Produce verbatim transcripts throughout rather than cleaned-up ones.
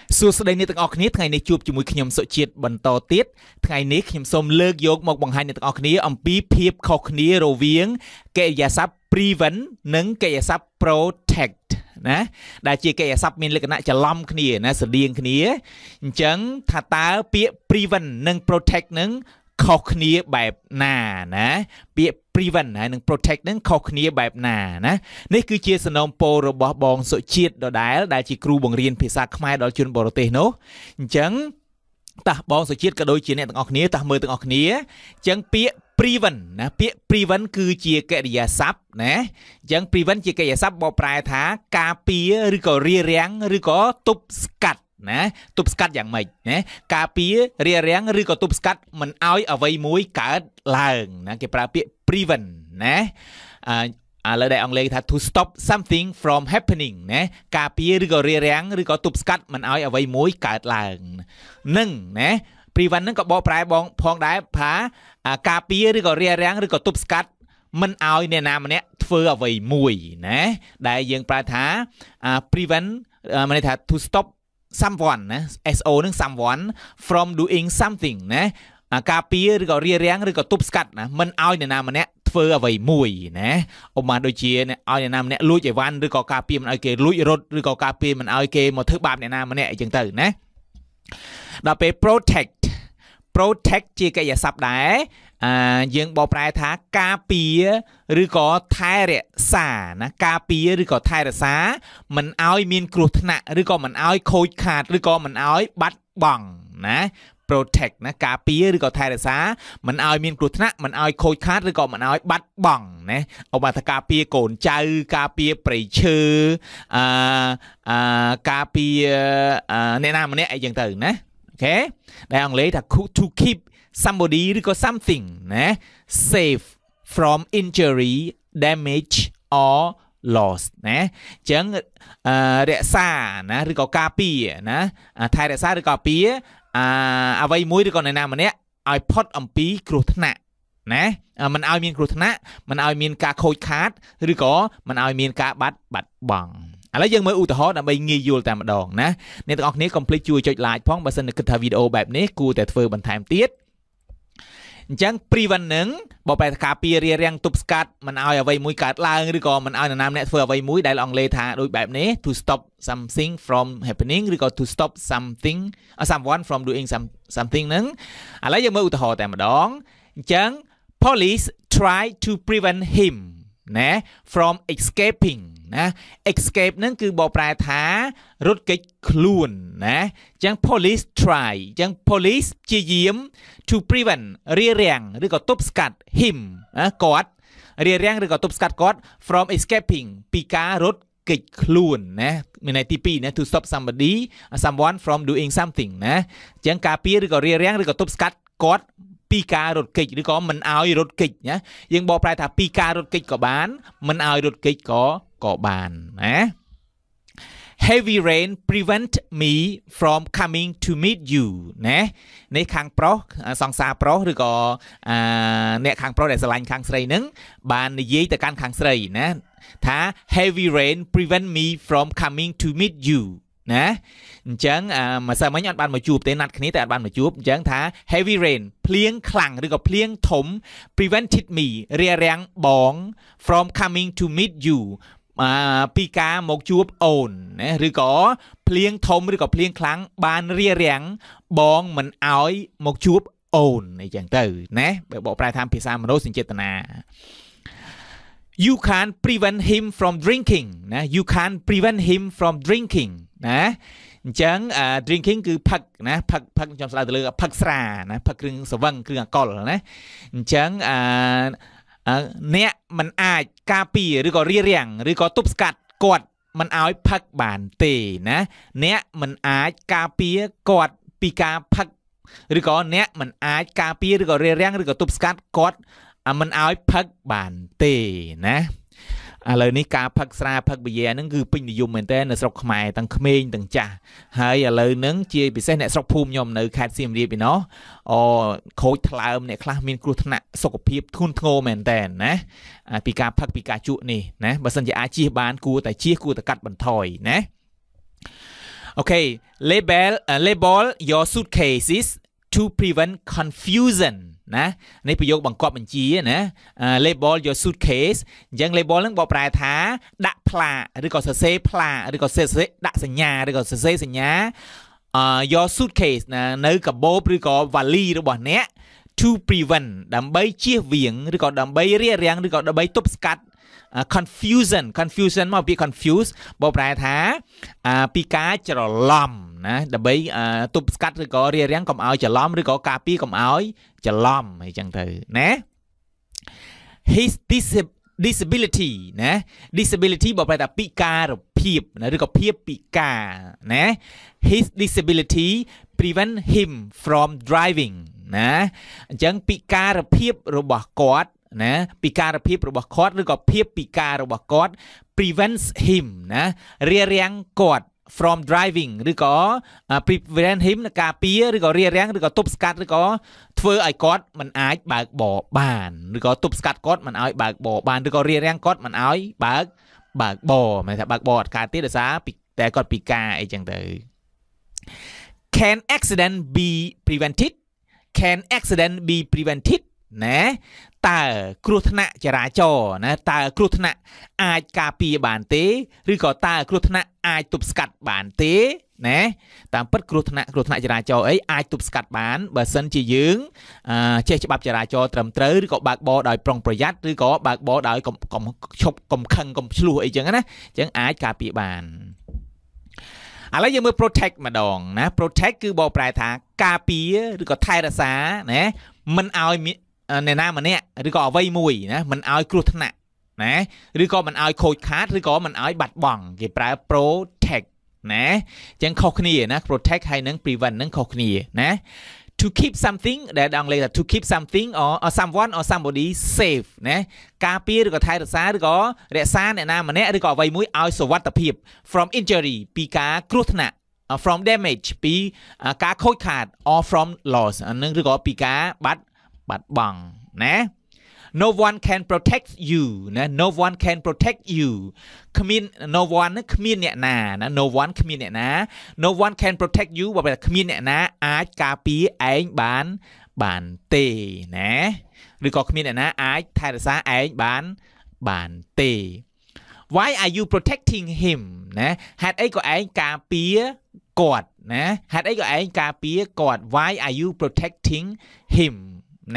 សួស្តីអ្នកទាំងអស់គ្នាថ្ងៃនេះជួបជាមួយខ្ញុំសុជាតិបន្តទៀតថ្ងៃនេះខ្ញុំសូមលើកយកមកបង្ហាញអ្នកទាំងអស់គ្នាអំពីភាពខុសគ្នារវាងកិរិយាសព្ទ prevent និងកិរិយាសព្ទ protect ណាដែលជាកិរិយាសព្ទមានលក្ខណៈច្រឡំគ្នាណាស្រដៀងគ្នាអញ្ចឹងថាតើពាក្យ prevent និង protect នឹងខុសគ្នាបែបណាណាពាក្យ prevent ហើយនិង protect នឹងខុសគ្នាបែបណាណានេះគឺជាសំណូមពររបស់បងសុជាតិដដែលដែលជាគ្រូបង្រៀនភាសាខ្មែរដល់ជនបរទេសនោះអញ្ចឹងតោះបងសុជាតិក៏ដូចជាអ្នកទាំងអស់គ្នាតោះមើលទាំងអស់គ្នាអញ្ចឹងពាក្យ prevent ណាពាក្យ prevent គឺជាកិរិយាសព្ទណាអញ្ចឹង prevent ជាកិរិយាសព្ទបកប្រែថាការពារឬក៏រារាំងឬក៏ទប់ស្កាត់ណាទប់ស្កាត់យ៉ាងម៉េចណាការពាររារាំងឬក៏ទប់ស្កាត់មិនឲ្យអ្វីមួយកើតឡើងណាគេប្រើពាក្យ prevent ណាអឺឥឡូវដែលអង់គ្លេសថា to stop something from happening ណាការពារឬក៏រារាំងឬក៏ទប់ស្កាត់មិនឲ្យអ្វីមួយកើតឡើងនឹងណា prevent ហ្នឹងក៏បកប្រែបងផងដែរថាការពារឬក៏រារាំងឬក៏ទប់ស្កាត់មិនឲ្យអ្នកណាម្នាក់ធ្វើអ្វីមួយណាដែលយើងប្រើថា prevent មានន័យថា to stop someone ណា S O នឹង someone from doing something ណាការពារឬក៏រារាំងឬក៏ទប់ស្កាត់ណាមិនឲ្យអ្នកណាម្នាក់ធ្វើអ្វីមួយណាឧបមាដូចជាឲ្យអ្នកណាម្នាក់លួចអីវ៉ាន់ឬក៏ការពារមិនឲ្យគេលួចរត់ឬក៏ការពារមិនឲ្យគេមកធ្វើបាបអ្នកណាម្នាក់អីចឹងទៅណាដល់ពេល protect protect ជាកិរិយាសព្ទដែរអឺយើងបកប្រែថាការពារឬក៏ថែរក្សាណាការពារឬក៏ថែរក្សាមិនឲ្យមានគ្រោះថ្នាក់ឬក៏មិនឲ្យខូចខាតឬក៏មិនឲ្យបាត់បង់ណា protect ណាការពារឬក៏ថែរក្សាមិនឲ្យមានគ្រោះថ្នាក់មិនឲ្យខូចខាតឬក៏មិនឲ្យបាត់បង់ណាឧបមាថាការពារកូនចៅការពារព្រៃឈើអឺអឺការពារអ្នកណាម្នាក់អីចឹងទៅណាអូខេដែលអង់គ្លេសថា to keep somebody ឬក៏ something ណា safe from injury damage or loss ណាអញ្ចឹងរក្សាណាឬក៏ការពារណាថែរក្សាឬក៏ការពារអាអ្វីមួយឬក៏អ្នកណាម្នាក់ឲ្យផុតអំពីគ្រោះថ្នាក់ណាមិនឲ្យមានគ្រោះថ្នាក់មិនឲ្យមានការខូចខាតឬក៏មិនឲ្យមានការបាត់បាត់បង់ឥឡូវយើងមើលឧទាហរណ៍ដើម្បីងាយយល់តែម្ដងណាអ្នកទាំងអស់គ្នាកុំភ្លេចជួយចុច like ផងបើសិនគិតថាវីដេអូបែបនេះគួរតែធ្វើបន្ថែមទៀតអញ្ចឹង prevent នឹងបកប្រែថាការពាររារាំងទប់ស្កាត់មិនឲ្យអ្វីមួយកើតឡើងឬក៏មិនឲ្យនរណាម្នាក់ធ្វើអ្វីមួយដែលអង់គ្លេសថាដូចបែបនេះ to stop something from happening ឬក៏ to stop something someone from doing some something ហ្នឹងឥឡូវយើងមើលឧទាហរណ៍តែម្ដងអញ្ចឹង police try to prevent him ណា from escaping ណា escape ហ្នឹងគឺបកប្រែថារត់គេចខ្លួនណាអញ្ចឹង police try អញ្ចឹង police ព្យាយាម to prevent រារាំងឬក៏ទប់ស្កាត់ him ណាគាត់រារាំងឬក៏ទប់ស្កាត់គាត់ from escaping ពីការរត់គេចខ្លួនណាមានន័យទីពីរណា to stop somebody someone from doing something ណាអញ្ចឹងការពារឬក៏រារាំងឬក៏ទប់ស្កាត់គាត់ពីការរត់គេចឬក៏មិនឲ្យរត់គេចណាយើងបកប្រែថាពីការរត់គេចក៏បានមិនឲ្យរត់គេចក៏ក៏បានណា Heavy rain prevent me from coming to meet you ណានេះខាងប្រុសសង្សារប្រុសឬក៏អាអ្នកខាងប្រុសដែលស្រឡាញ់ខាងស្រីហ្នឹងបាននិយាយទៅកាន់ខាងស្រីណាថា Heavy rain prevent me from coming to meet you ណាអញ្ចឹងម្សិលមិញអត់បានមកជួបទេណាត់គ្នាតែអត់បានមកជួបអញ្ចឹងថា heavy rain ភ្លៀងខ្លាំងឬក៏ភ្លៀងធំ prevented me រារាំងបង from coming to meet you ពីការមកជួបអូនណាឬក៏ភ្លៀងធំឬក៏ភ្លៀងខ្លាំងបានរារាំងបងមិនឲ្យមកជួបអូនអីចឹងទៅណាបើបកប្រែតាមភាសាមនោសញ្ចេតនា you can't prevent him from drinking ណា you can't prevent him from drinking ណាអញ្ចឹង drinking គឺផឹកណាផឹកផឹកខ្ញុំស្ដាប់ទៅលើផឹកស្រាណាផឹកគ្រឿងសវឹងគ្រឿងអាល់កុលណាអញ្ចឹងអឺអ្នកមិនអាចការពារឬក៏រារាំងឬក៏ទប់ស្កាត់គាត់មិនឲ្យផឹកបានទេណាអ្នកមិនអាចការពារគាត់ពីការផឹកឬក៏អ្នកមិនអាចការពារឬក៏រារាំងឬក៏ទប់ស្កាត់គាត់មិនឲ្យផឹកបានទេណាឥឡូវនេះការផឹកស្រាផឹកប៊ីយ៉ែហ្នឹងគឺពេញនិយមមែនតើនៅស្រុកខ្មែរទាំងក្មេងទាំងចាស់ហើយឥឡូវហ្នឹងជាពិសេសអ្នកស្រុកភូមិខ្ញុំនៅខេត្តសៀមរាបឯណោះអូខូចថ្លើមអ្នកខ្លះមានគ្រោះថ្នាក់សុខភាពធ្ងន់ធ្ងរមែនតើណាពីការផឹកពីការជក់នេះណាបើសិនជាអាចជៀសបានគួរតែជៀសគួរតែកាត់បន្ថយណា Okay label uh, label your suitcases to prevent confusion ណានេះប្រយោគបង្កប់បញ្ជាណា label your suitcase អញ្ចឹង label ហ្នឹងបកប្រែថាដាក់ផ្លាកឬក៏សរសេរផ្លាកឬក៏សរសេរដាក់សញ្ញាឬក៏សរសេរសញ្ញា your suitcase ណានៅកាបូបឬក៏វ៉ាលីរបស់អ្នក to prevent ដើម្បីជៀសវាងឬក៏ដើម្បីរារាំងឬក៏ដើម្បីទប់ស្កាត់ confusion confusion មកពី confuse បកប្រែថាពីការច្រឡំណាដើម្បីទប់ស្កាត់ឬក៏រារាំងកុំឲ្យច្រឡំឬក៏ការពារកុំឲ្យច្រឡំអីចឹងទៅណា his disability ណា disability បកប្រែថាពិការភាពណាឬក៏ភាពពិការណា his disability prevent him from driving ណាអញ្ចឹងពិការភាពរបស់គាត់ណាពិការភាពរបស់គាត់ឬក៏ភាពពិការរបស់គាត់ prevents him ណារារាំងគាត់ from driving ឬក៏ prevent him ការពារឬក៏រារាំងឬក៏ទប់ស្កាត់ឬក៏ធ្វើឲ្យគាត់មិនអាចបើកបរបានឬក៏ទប់ស្កាត់គាត់មិនឲ្យបើកបរបានឬក៏រារាំងគាត់មិនឲ្យបើកបើកបរមិនថាបើកបរអត់កើតទេដោយសារតែគាត់ពិការអីចឹងទៅ Can accident be prevented Can accident be prevented ណាតើគ្រោះថ្នាក់ចរាចរណ៍ណាតើគ្រោះថ្នាក់អាចការពារបានទេឬក៏តើគ្រោះថ្នាក់អាចទប់ស្កាត់បានទេណាតាមពិតគ្រោះថ្នាក់គ្រោះថ្នាក់ចរាចរណ៍អីអាចទប់ស្កាត់បានបើសិនជាយើងចេះច្បាប់ចរាចរណ៍ត្រឹមត្រូវឬក៏បើកបរដោយប្រុងប្រយ័ត្នឬក៏បើកបរដោយកុំកុំឈប់កុំខឹងកុំឆ្លោះអីចឹងណាអញ្ចឹងអាចការពារបានឥឡូវយើងមើល protect ម្ដងណា protect គឺបកប្រែថាការពារឬក៏ថែរក្សាណាមិនឲ្យអ្នកណាម្នាក់ឬក៏អ្វីមួយណាមិនឲ្យគ្រោះថ្នាក់ណាឬក៏មិនឲ្យខូចខាតឬក៏មិនឲ្យបាត់បង់គេប្រើ protect ណាអញ្ចឹងខុសគ្នាណា protect ហើយនឹង prevent នឹងខុសគ្នាណា to keep something ដែលអង់គ្លេសថា to keep something or, or someone or somebody safe ណាការពារឬក៏ថែរក្សាឬក៏រក្សាអ្នកណាម្នាក់ឬក៏អ្វីមួយឲ្យសុវត្ថិភាព from injury ពីការគ្រោះថ្នាក់ from damage ពីការខូចខាត or from loss អានឹងឬក៏ពីការបាត់បាត់បង់ណា no one can protect you ណា no one can protect you គ្មាន no one គ្មានអ្នកណាណា no one គ្មានអ្នកណា no one can protect you បើគ្មានអ្នកណាអាចការពារឯងបានបានទេណាឬក៏គ្មានអ្នកណាអាចថែរក្សាឯងបានបានទេ why are you protecting him ណាហេតុអីក៏ឯងការពារគាត់ណាហេតុអីក៏ឯងការពារគាត់ why are you protecting him ណា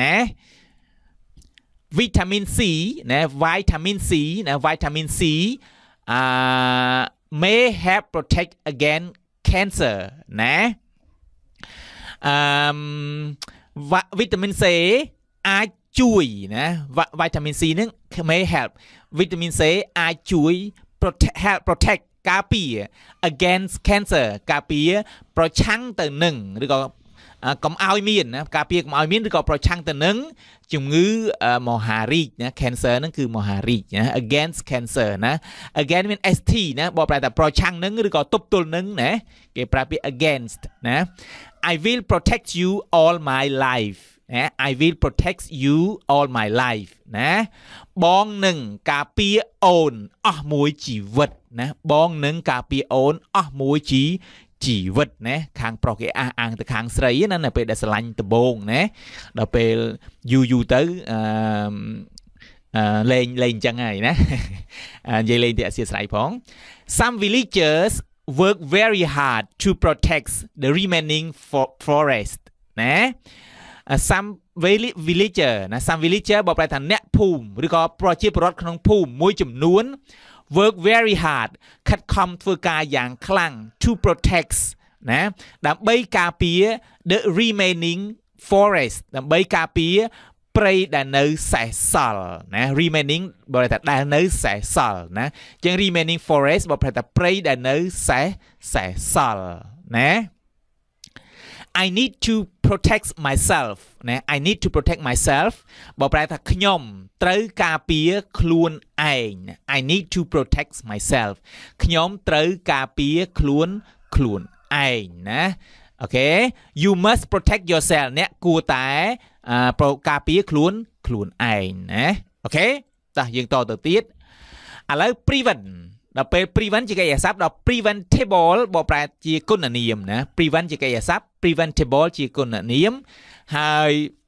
vitamin C ណា vitamin C ណា vitamin C អា may help protect against cancer ណាអឺ vitamin C អាចជួយណា vitamin C ហ្នឹង may help vitamin C អាចជួយ protect help protect ការពារ against cancer ការពារប្រឆាំងទៅនឹងឬក៏កុំឲ្យមានណាការពារកុំឲ្យមានឬក៏ប្រឆាំងទៅនឹងជំងឺមហារីកណា cancer ហ្នឹងគឺមហារីកណា against cancer ណា against មាន st ណាបកប្រែថាប្រឆាំងនឹងឬក៏ទប់ទល់នឹងណាគេប្រើពាក្យ against ណា I will protect you all my life ណា I will protect you all my life ណាបងនឹងការពារអូនអស់មួយជីវិតណាបងនឹងការពារអូនអស់មួយជីជីវិតណាខាងប្រុសគេអះអាងទៅខាងស្រីណានៅពេលដែលស្រឡាញ់ដំបងណាដល់ពេលយូរយូរទៅអឺអឺលេងលេងអញ្ចឹងហើយណានិយាយលេងទៅអធិស្ឋានផង Some villagers work very hard to protect the remaining forest ណា some villager ណា some villager បកប្រែថាអ្នកភូមិឬក៏ប្រជាពលរដ្ឋក្នុងភូមិមួយចំនួនwork very hard ខិតខំធ្វើការយ៉ាងខ្លាំង to protect ណាដើម្បីការពារ the remaining forest ដើម្បីការពារព្រៃដែលនៅសេសសល់ណា remaining បើថាដែលនៅសេសសល់ណាអញ្ចឹង remaining forest បើប្រែថាព្រៃដែលនៅសេសេសល់ណា I need to protect myself ណា I need to protect myself បើប្រែថាខ្ញុំត្រូវការពារខ្លួនឯង I need to protect myself ខ្ញុំត្រូវការពារខ្លួនខ្លួនឯងណាអូខេ you must protect yourself អ្នកគួរតែការពារខ្លួនខ្លួនឯងណាអូខេតោះយើងតទៅទៀតឥឡូវ prevent ដល់ពេល prevent ជាកិរិយាសព្ទដល់ preventable បកប្រែជាគុណនាមណា prevent ជាកិរិយាសព្ទ preventable ជាគុណនាមហើយ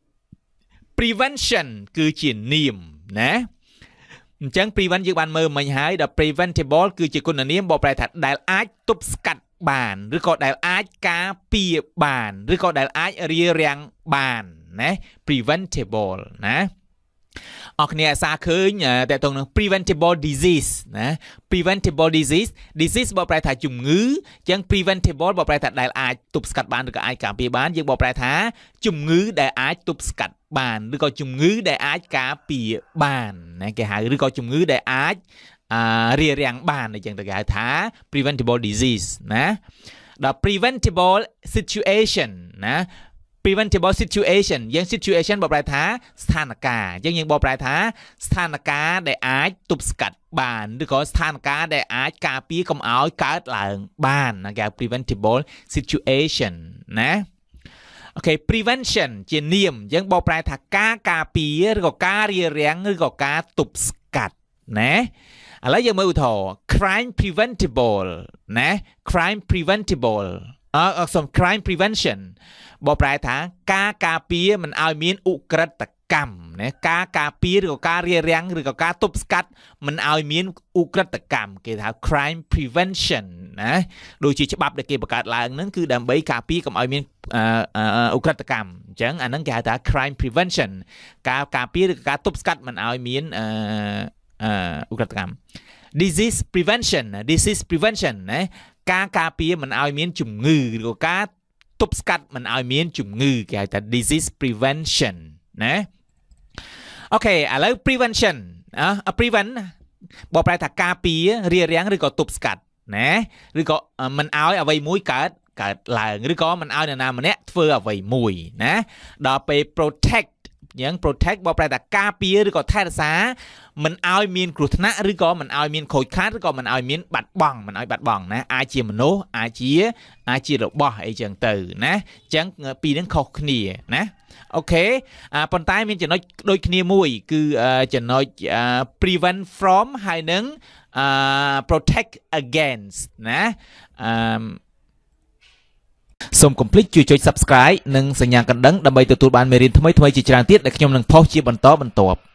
prevention គឺជានាមណាអញ្ចឹង prevent យើងបានមើលមិញហើយដល់ preventable គឺជាគុណនាមបកប្រែថាដែលអាចទប់ស្កាត់បានឬក៏ដែលអាចការពារបានឬក៏ដែលអាចរារាំងបានណា preventable ណាអរគ្នាអាសាឃើញតើតើនឹង preventable disease ណា preventable disease disease បកប្រែថាជំងឺអញ្ចឹង preventable បកប្រែថាដែលអាចទប់ស្កាត់បានឬក៏អាចការពារបានយើងបកប្រែថាជំងឺដែលអាចទប់ស្កាត់បានឬក៏ជំងឺដែលអាចការពារបានណាគេហៅឬក៏ជំងឺដែលអាចអារារាំងបានអញ្ចឹងទៅគេហៅថា preventable disease ណាដល់ preventable situation ណា preventable situation យើង situation បកប្រែថាស្ថានភាពអញ្ចឹងយើងបកប្រែថាស្ថានភាពដែលអាចទប់ស្កាត់បានឬក៏ស្ថានភាពដែលអាចការពារកុំឲ្យកើតឡើងបានគេហៅ preventable situation ណាអូខេ prevention ជានាមយើងបកប្រែថាការការពារឬក៏ការរារាំងឬក៏ការទប់ស្កាត់ណាឥឡូវយើងមើលឧទាហរណ៍ crime preventable ណា crime preventable អឺសំ crime prevention បកប្រែថាការការពារមិនឲ្យមានឧក្រិដ្ឋកម្មណាការការពារឬក៏ការរារាំងឬក៏ការទប់ស្កាត់មិនឲ្យមានឧក្រិដ្ឋកម្មគេថា crime prevention ណាដូចជាច្បាប់ដែលគេបង្កើតឡើងហ្នឹងគឺដើម្បីការពារកុំឲ្យមានឧក្រិដ្ឋកម្មអញ្ចឹងអាហ្នឹងគេហៅថា crime prevention ការការពារឬក៏ការទប់ស្កាត់មិនឲ្យមានអឺឧក្រិដ្ឋកម្ម disease prevention disease prevention ណាការការពារមិនឲ្យមានជំងឺឬក៏ការទប់ស្កាត់មិនឲ្យមានជំងឺគេហៅថា disease prevention ណាអូខេឥឡូវ prevention អ prevent បកប្រែថាការពាររារាំងឬក៏ទប់ស្កាត់ណាឬក៏មិនឲ្យអ្វីមួយកើតកើតឡើងឬក៏មិនឲ្យនរណាម្នាក់ធ្វើអ្វីមួយណាដល់ពេល protect យ៉ាង protect បកប្រែថាការពារឬក៏ថែរក្សាមិនឲ្យមានគ្រោះថ្នាក់ឬក៏មិនឲ្យមានខូចខាតឬក៏មិនឲ្យមានបាត់បង់មិនឲ្យបាត់បង់ណាអាចជាមនុស្សអាចជាអាចជារបស់អីចឹងទៅណាអញ្ចឹងពីរហ្នឹងខុសគ្នាណាអូខេប៉ុន្តែមានចំណុចដូចគ្នាមួយគឺចំណុច prevent from ហើយនឹង protect against ណាអឺសូមកុំភ្លេចជួយចុច Subscribe និងសញ្ញាកណ្ដឹងដើម្បីទទួលបានមេរៀនថ្មីៗជាច្រើនទៀតដែលខ្ញុំនឹងផុសជាបន្តបន្ទាប់